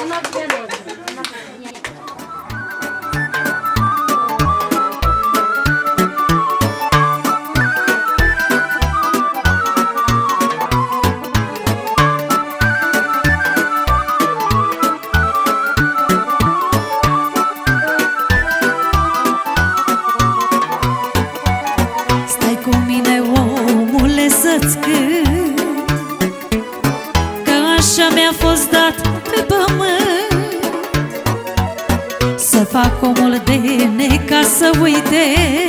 Fac omul de neca să uite,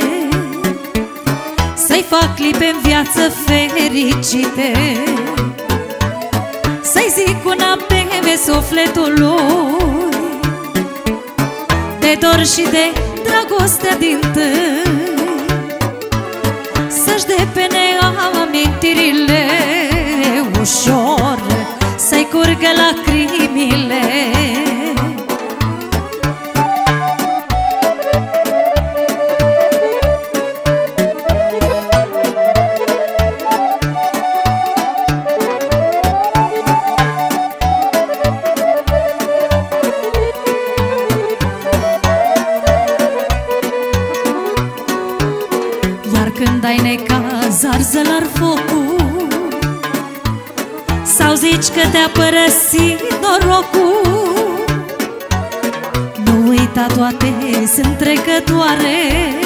să-i fac clipe în viață fericite, să-i zic una pe sufletul lui, de dor și de dragostea din tâi, să-și depene amintirile ușor, să-i curgă lacrimile. Când ai necaz, arză la-r focul, sau zici că te-a părăsit norocul, nu uita, toate sunt trecătoare,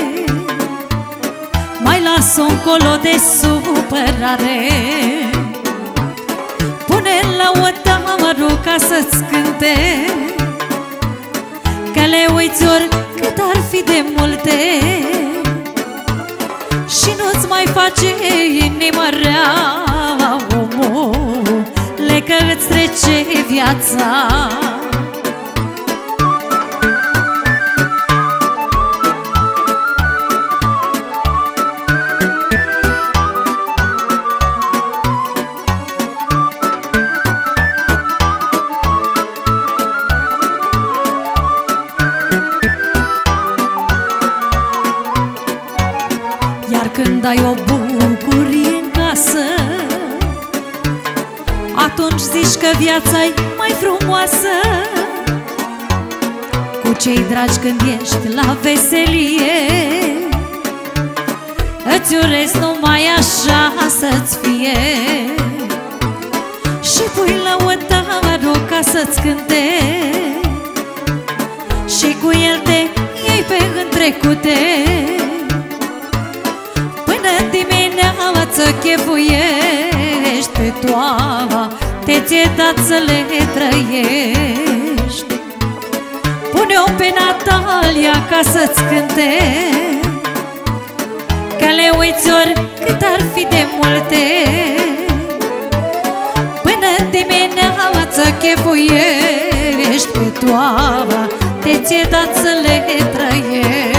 mai las-o încolo de supărare. Pune la o tamară ca să-ți cânte, că le uiți oricât ar fi de multe, și nu-ți mai face inima rea, omule, că îți trece viața. Când ai o bucurie în casă, atunci zici că viața-i mai frumoasă. Cu cei dragi când ești la veselie, îți urez numai așa să-ți fie, și pui la o tamară ca să-ți cânte, și cu el te iei pe întrecute. Dimineață chefuiești pe toate, ți-e dat să le trăiești. Pune-o pe Natalia ca să-ți cânte, că le uiți oricât ar fi de multe. Până dimineață chefuiești pe toate, ți-e dat să le trăiești.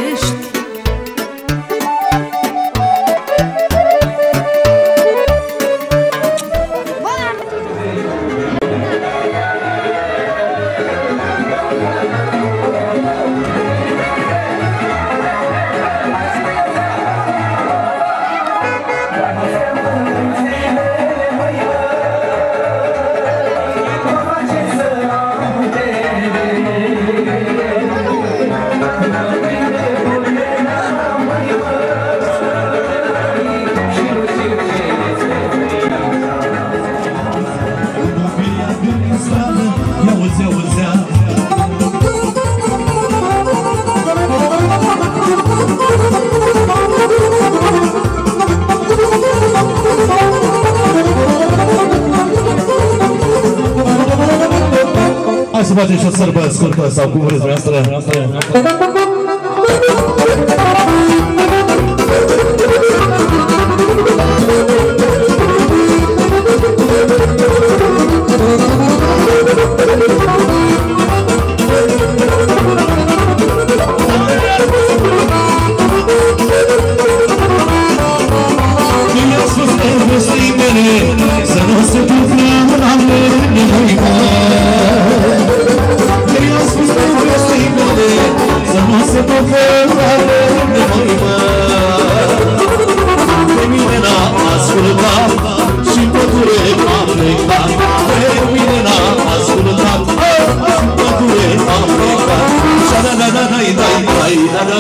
Hai să facem și o sărbă scurtă sau cum vreți dumneavoastră. Să nu se ducă la mine, să nu se ducă la mine.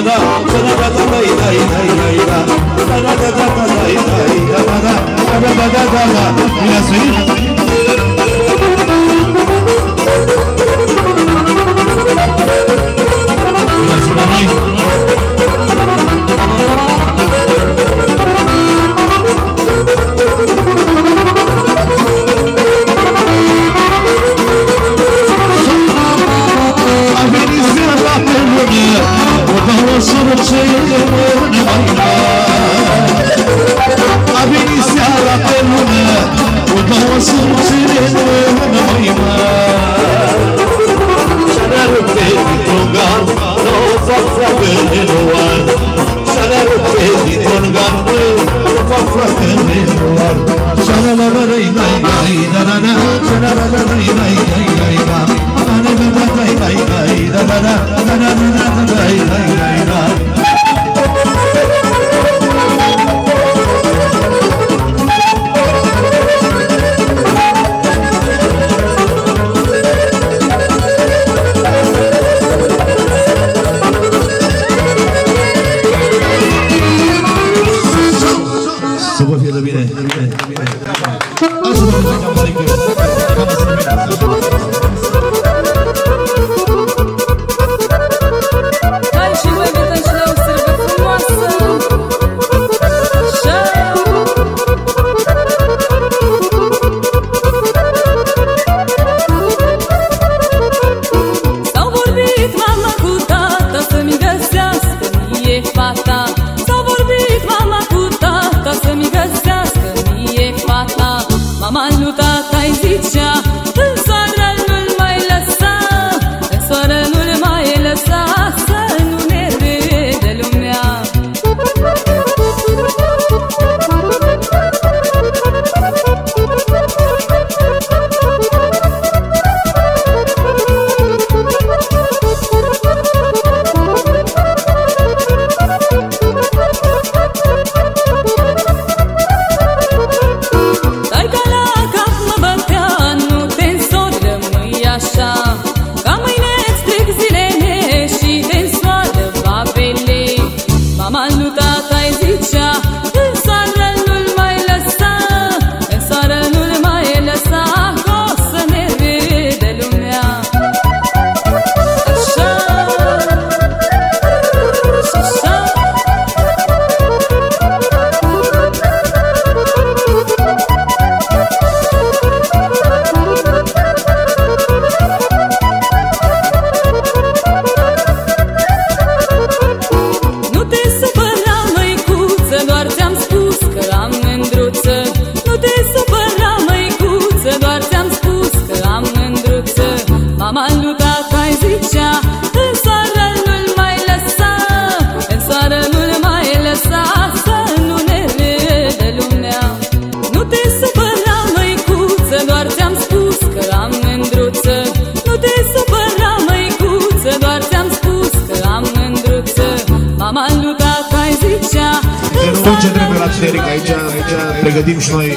Pregătim și noi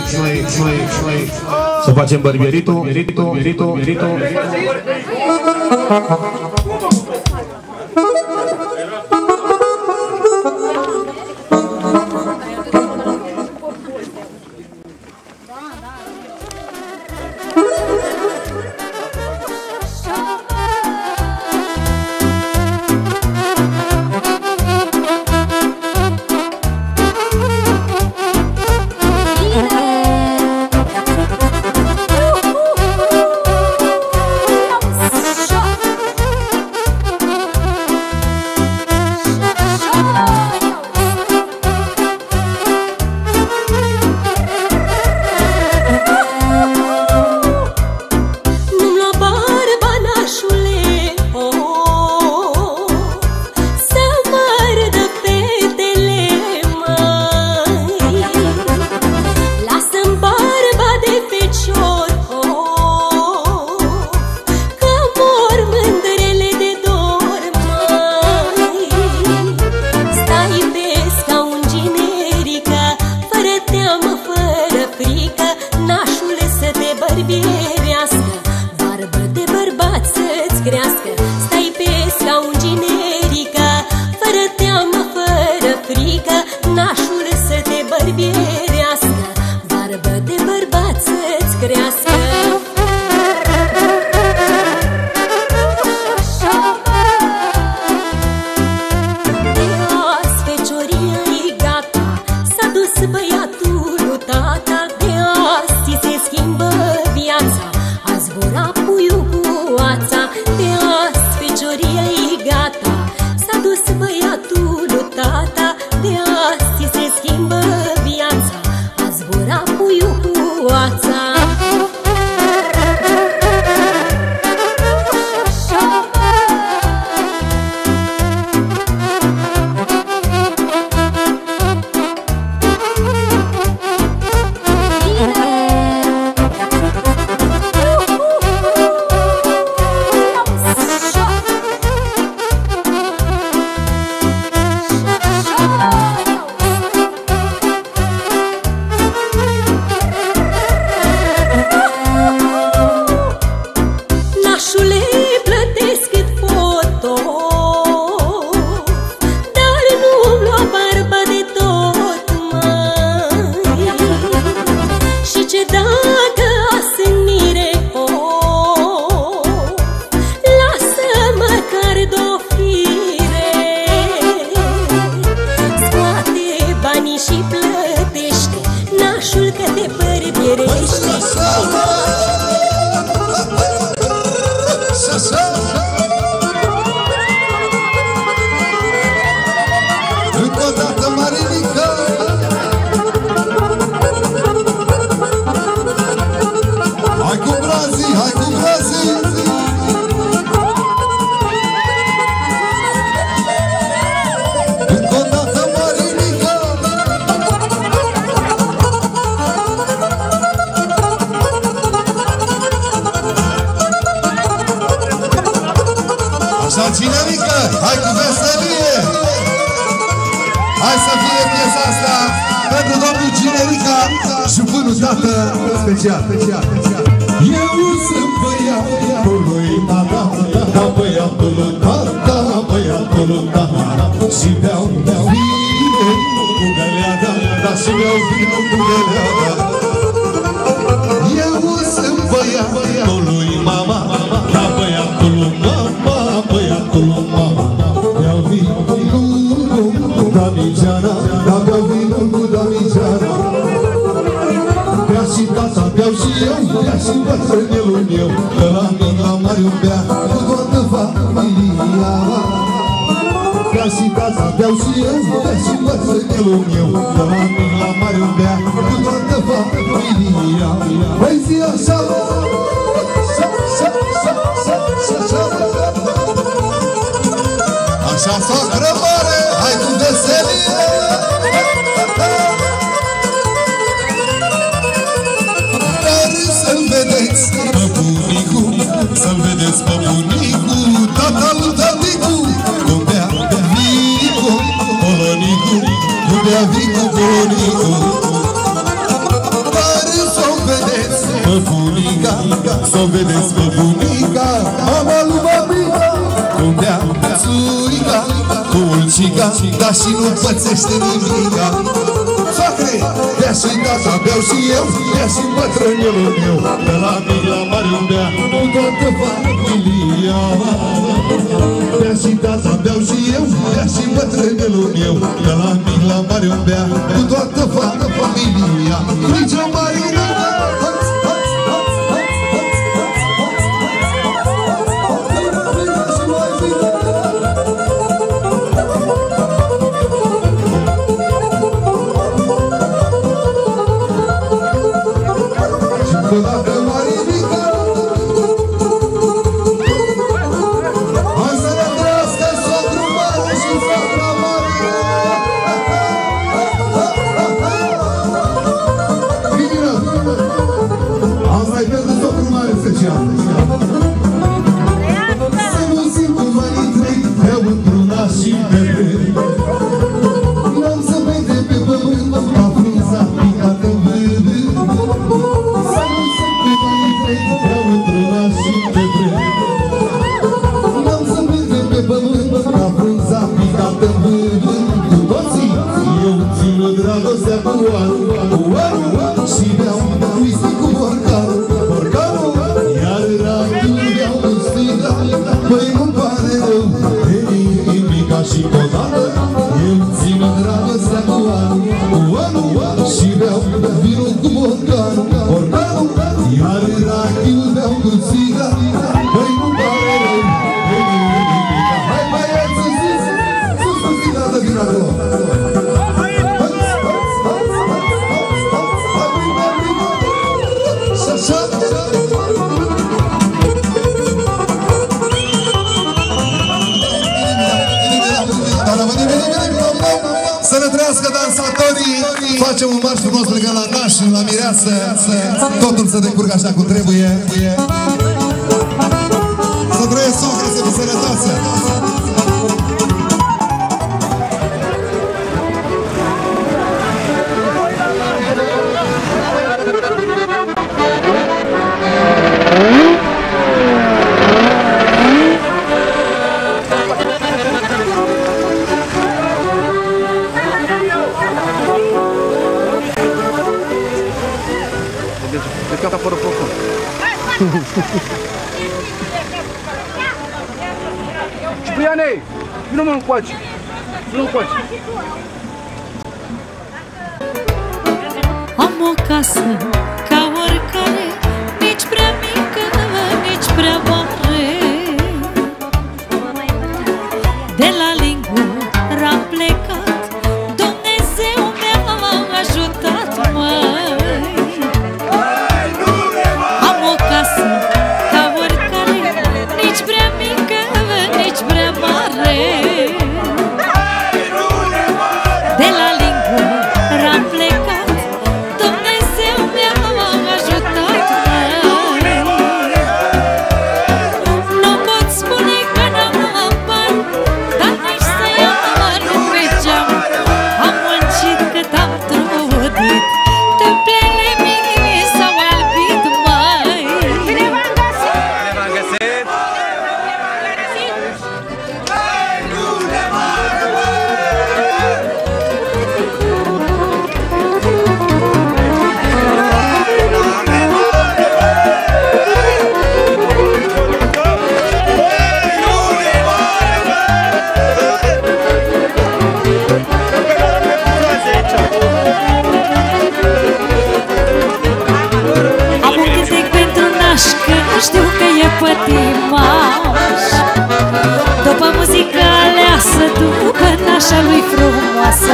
să facem barbieritul. crească. Stai pe scaun generica, fără Nașule, plătesc cât foto, dar nu-mi lua barba de tot, măi. Și ce dacă asânire o, lasă măcar d-o fire. Scoate banii și plătește nașul că te bărbierește. Încă o dată, Marinică! Hai cu brazii, hai cu brazii! Încă o dată, Marinică! Așa, cinerică, hai cu veselie! Hai să fie piesa asta pentru domnul Cinerica și până tată special. Eu sunt băiatul lui tata, ca băiatul lui tata, băiatul lui tata. Și beau vino cu găleada, dar și beau vino cu găleada. Eu sunt băiatul lui mama, ca băiatul lui mama, băiatul lui mama. Beau vino cu Damigeana, da beau vino cu Damigeana. Bea și tata, beau și eu, bea și bătrânelul meu, că la mine la mare un bea cu toată familia. Bea și tata, beau și eu, bea și bătrânelul meu, că la mine la mare un bea cu toată familia. Păi zi așa, așa socră mare, hai cu veselie! Dar să-l vedeți pe bunicu, să-l vedeți pe bunicu, tata lui tăticu, cum bea vicu, polonicu, cum bea vicu, polonicu. Dar să-l vedeți pe bunica, să-l vedeți pe bunica, mama lui babica, cum bea țuica, cu ulcica, dar și nu pățește nimica. Soacre, bea și tata, beau și eu, bea și bătrânelul meu, de la mic la mare un bea cu toată familia. Bea și tata, beau și eu, bea și bătrânelul meu, de la mic la mare un bea cu toată familia. Nici o Marina! Să ne trăiască dansatorii. Facem un marș frumos legat la naș, la mireasă. Totul să decurgă așa cum trebuie. Să trăiesc socră, să fie sănătoasă. Cipriane, vină mă încoace. Vină încoace. Am o casă ca oricare, nici prea mică, nici prea mare. De la Lingura am plecat, Dumnezeu mi-a ajutat, măi. Am o casă ca oricare, nici prea mică, nici prea mare. De la Lingura am plecat, Dumnezeu mi-a ajutat, măi. Nu pot spune că n-am bani, dar nici să iau bani pe geam. Am muncit cât am trudit, tâmplele mie s-au albit, măi. Bine v-am găsit! Am un cântec pentru nașcă, știu că e pătimaș. După muzică aleasă, după nașa lui frumoasă.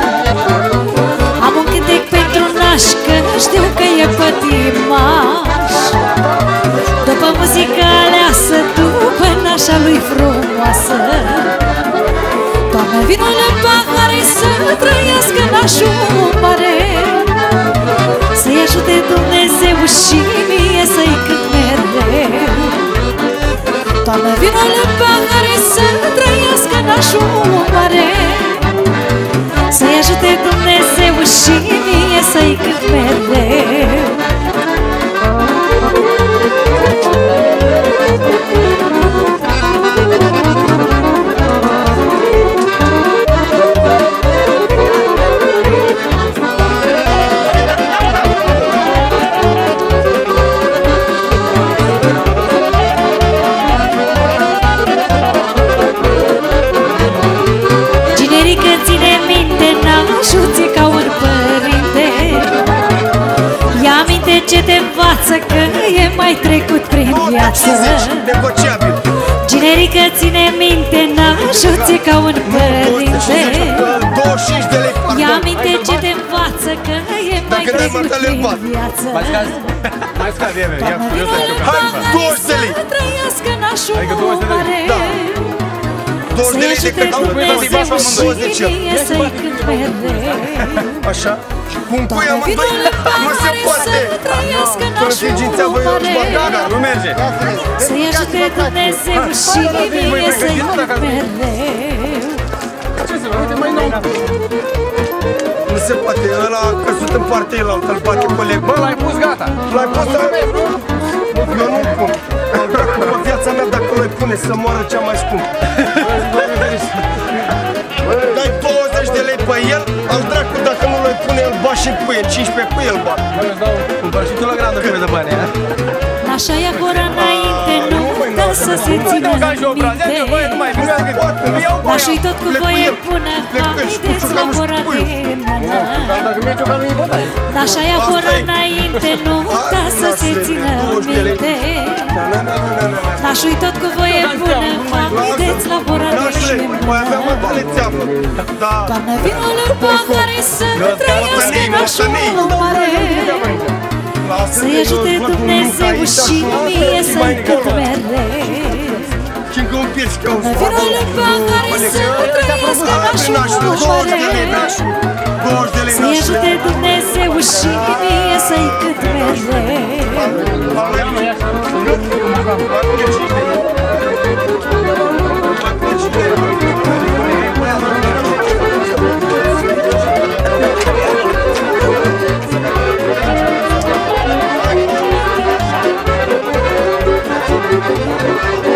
Am un cântec pentru nașcă, știu că e pătimaș. După muzică aleasă, după nașa lui frumoasă. Doamne, vino la pahare să trăiască nașul mare. Să-i ajute Dumnezeu și mie să-i cânt mereu. Doamne, vino la pahare să trăiască nașul mare. Să-i ajute Dumnezeu și mie să-i cânt mereu. Generică, ține minte, nașul ți ca un părinte. Ia minte ce te învață, că e mai trecut prin viață. Negociabil. Generică, ține minte, nașul ți ca un părinte. 25 de lei. Ia minte ce te învață, că e mai trecut prin viață. Mai scade, ia cu eu să știu. Hai, 20 de lei. să trăiască nașul Adică 20 de lei. mare. Da. 20 de lei de cât am Dumnezeu plătit și mie să-i cânt mereu. Așa. Cum pui amândoi? Nu se poate. Configința voi da, nu merge. Să-i ajute Dumnezeu și mie să-i cânt mereu. Ce să vă, uite mai nou. Nu se poate, ăla a căzut în partea elaltă, îl bate coleg. Bă, l-ai pus gata. L-ai pus, dar eu nu pun. Am dracu pe viața mea dacă l-ai pune să moară cea mai scumpă. Dai 20 de lei pe el, al dracu dacă nu l-ai pune, îl bat și cu el, 15 cu el bat. Îmi dau și tu la grandă câte de bani, a? Așa ia gura înainte, nu dă să se țină minte. Nașul-i tot cu voie bună, haideți la gura de mână. Așa ia gura înainte, nu dă să se țină minte. Nașul-i tot cu voie bună, haideți la gura de mână. Doamne, vino la pahare să trăiască nașul mare. Să-i ajute Dumnezeu și mie să-i cânt mereu. Și încă un pies ca un spart. Vino la pahare să trăiască nașul mare. Să-i ajute Dumnezeu și mie să-i cânt mereu.